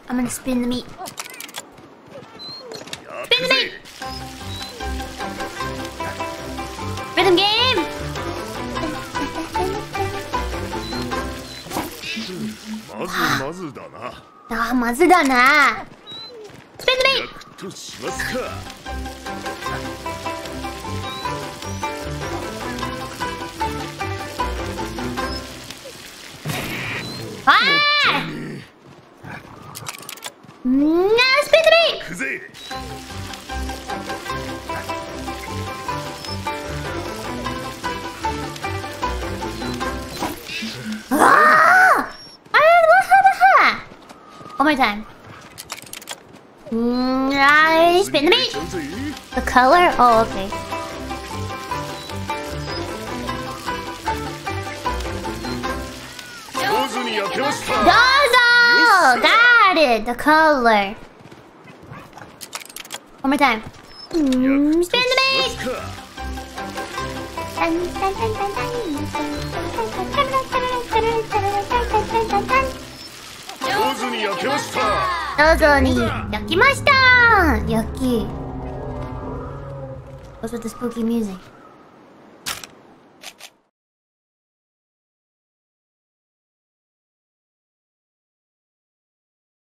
I'm gonna spin the meat. Spin the meat! Rhythm game! まずだな。 ああ、まずだな。スピンドミーとしますか。 ああ！なスピンドミーくぜ。 ああ！One more time. Nice. Spin the meat. The color? Oh, okay. Dozo! Got it. The color. One more time. Spin the meat. Dozo ni yakimashita. Yucky. What's with the spooky music?